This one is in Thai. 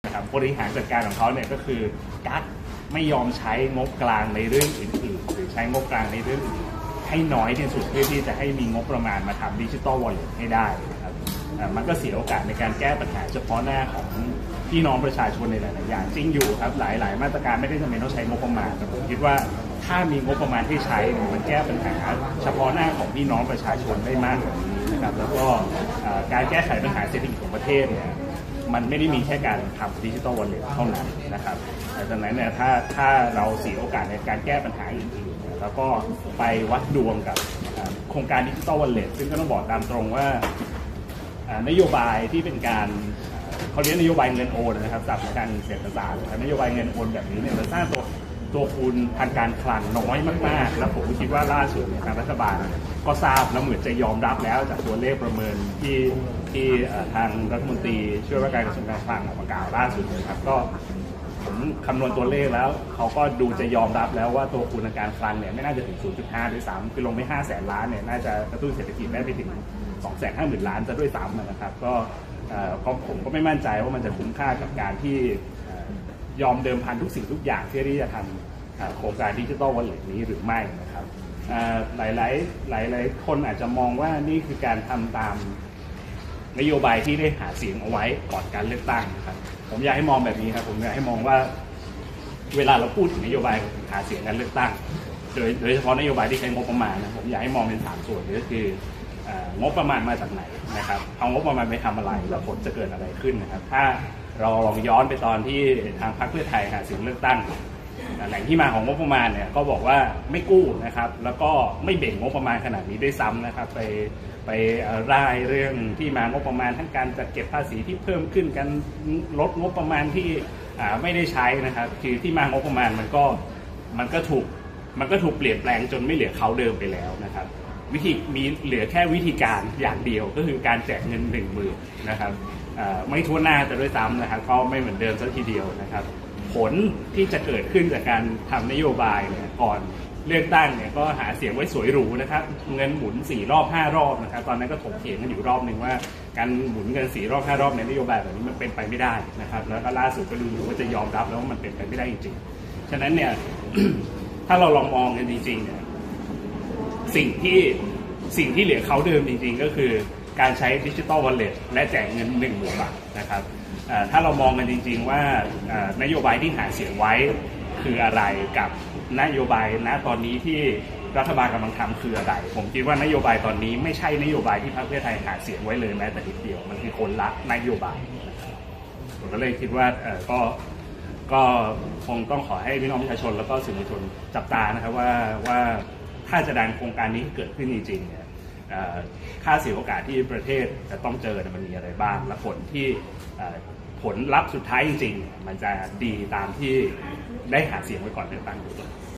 นะครับบริหารจัดการของเขาเนี่ยก็คือกักไม่ยอมใช้งบกลางในเรื่องอื่นๆหรือใช้งบกลางในเรื่องอื่นให้น้อยที่สุดเพื่อที่จะให้มีงบประมาณมาทำดิจิตอลวอลเล็ตให้ได้นะครับมันก็เสียโอกาสในการแก้ปัญหาเฉพาะหน้าของพี่น้องประชาชนในหลายๆอย่างจริงอยู่ครับหลายๆมาตรการไม่ได้จำเป็นต้องใช้งบประมาณแต่ผมคิดว่าถ้ามีงบประมาณที่ใช้มันแก้ปัญหาเฉพาะหน้าของพี่น้องประชาชนได้มากกว่านี้นะครับแล้วก็การแก้ไขปัญหาเศรษฐกิจของประเทศเนี่ยมันไม่ได้มีแค่การทำดิจิตอลวอลเล็ตเท่านั้นนะครับดังนั้นเนี่ยถ้าเราเสียโอกาสในการแก้ปัญหาอื่นๆแล้วก็ไปวัดดวงกับโครงการดิจิตอลวอลเล็ตซึ่งก็ต้องบอกตามตรงว่านโยบายที่เป็นการเขาเรียกนโยบายเงินโอนนะครับศัพท์ทางเศรษฐศาสตร์นโยบายเงินโอนแบบนี้เนี่ยมันสร้างตัวคูณทางการคลังน้อยมากๆแล้วผมคิดว่าล่าสุดทางรัฐบาลก็ทราบแล้วเหมือนจะยอมรับแล้วจากตัวเลขประเมินที่ทางรัฐมนตรีช่วยว่าการกระทรวงการคลังออกมากล่าวล่าสุดนะครับก็ผมคำนวณตัวเลขแล้วเขาก็ดูจะยอมรับแล้วว่าตัวคูณทางการคลังเนี่ยไม่น่าจะถึง 0.5 ด้วยซ้ำคือลงไป500,000 ล้านเนี่ยน่าจะกระตุ้นเศรษฐกิจได้ไปถึง 250,000 ล้านจะด้วยซ้ำนะครับก็ผมก็ไม่มั่นใจว่ามันจะคุ้มค่ากับการที่ยอมเดิมพันทุกสิ่งทุกอย่างเพื่อที่จะทำโครงการดิจิตอลวอลเล็ตนี้หรือไม่นะครับหลายคนอาจจะมองว่านี่คือการทำตามนโยบายที่ได้หาเสียงเอาไว้ก่อนการเลือกตั้งนะครับผมอยากให้มองแบบนี้ครับผมอยากให้มองว่าเวลาเราพูดถึงนโยบายหาเสียงการเลือกตั้งโดยเฉพาะนโยบายที่ใช้งบประมาณนะผมอยากให้มองเป็น3 ส่วนก็คืองบประมาณมาจากไหนนะครับเอางบประมาณไปทำอะไรแล้วผลจะเกิดอะไรขึ้นนะครับถ้าเราลองย้อนไปตอนที่ทางพรรคเพื่อไทยหาเสียงเลือกตั้งแหล่งที่มาของงบประมาณเนี่ยก็บอกว่าไม่กู้นะครับแล้วก็ไม่เบ่งงบประมาณขนาดนี้ด้วยซ้ำนะครับไปร่ายเรื่องที่มางบประมาณทั้งการจัดเก็บภาษีที่เพิ่มขึ้นการลดงบประมาณที่ไม่ได้ใช้นะครับคือที่มางบประมาณมันก็ถูกเปลี่ยนแปลงจนไม่เหลือเขาเดิมไปแล้วนะครับมีเหลือแค่วิธีการอย่างเดียวก็คือการแจกเงิน10,000นะครับไม่ทั่วหน้าแต่ด้วยซ้ำนะครับก็ไม่เหมือนเดิมสักทีเดียวนะครับผลที่จะเกิดขึ้นจากการทำนโยบายเนี่ยก่อนเลือกตั้งเนี่ยก็หาเสียงไว้สวยหรูนะครับเงินหมุน4 รอบ 5 รอบนะครับตอนนั้นก็ถกเถียงกันอยู่รอบหนึ่งว่าการหมุนเงิน4 รอบ 5 รอบในนโยบายแบบนี้มันเป็นไปไม่ได้นะครับแล้วก็ล่าสุดก็ดูว่าจะยอมรับแล้วว่ามันเป็นไปไม่ได้จริงๆฉะนั้นเนี่ย ถ้าเราลองมองกันจริงๆเนี่ยสิ่งที่เหลือเขาเดิมจริงๆก็คือการใช้ดิจิตอลวอลเล็ตและแจกเงิน10,000 บาทนะครับถ้าเรามองกันจริงๆว่านโยบายที่หาเสียงไว้คืออะไรกับนโยบายณตอนนี้ที่รัฐบาลกำลังทำคืออะไรผมคิดว่านโยบายตอนนี้ไม่ใช่นโยบายที่พรรคเพื่อไทยหาเสียงไว้เลยแม้แต่นิดเดียวมันคือคนละนโยบายผมก็เลยคิดว่าก็คงต้องขอให้พี่น้องประชาชนแล้วก็สื่อมวลชนจับตานะครับว่าถ้าจะดันโครงการนี้เกิดขึ้นจริงๆเนี่ยค่าเสียโอกาสที่ประเทศจะต้องเจอมันมีอะไรบ้างและผลลัพธ์สุดท้ายจริงๆมันจะดีตามที่ได้หาเสียงไว้ก่อนเลือกตั้ง